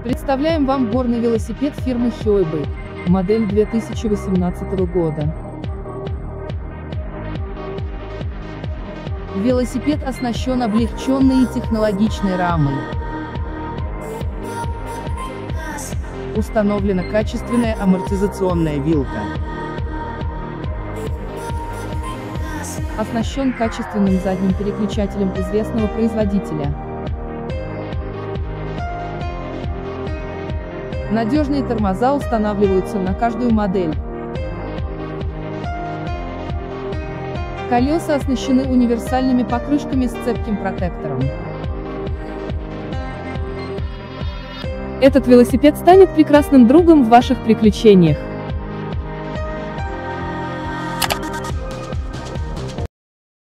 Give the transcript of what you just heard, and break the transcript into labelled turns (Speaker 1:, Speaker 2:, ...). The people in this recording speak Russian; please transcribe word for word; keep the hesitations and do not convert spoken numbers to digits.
Speaker 1: Представляем вам горный велосипед фирмы Hyundai, модель две тысячи восемнадцатого года. Велосипед оснащен облегченной и технологичной рамой. Установлена качественная амортизационная вилка. Оснащен качественным задним переключателем известного производителя. Надежные тормоза устанавливаются на каждую модель. Колеса оснащены универсальными покрышками с цепким протектором. Этот велосипед станет прекрасным другом в ваших приключениях.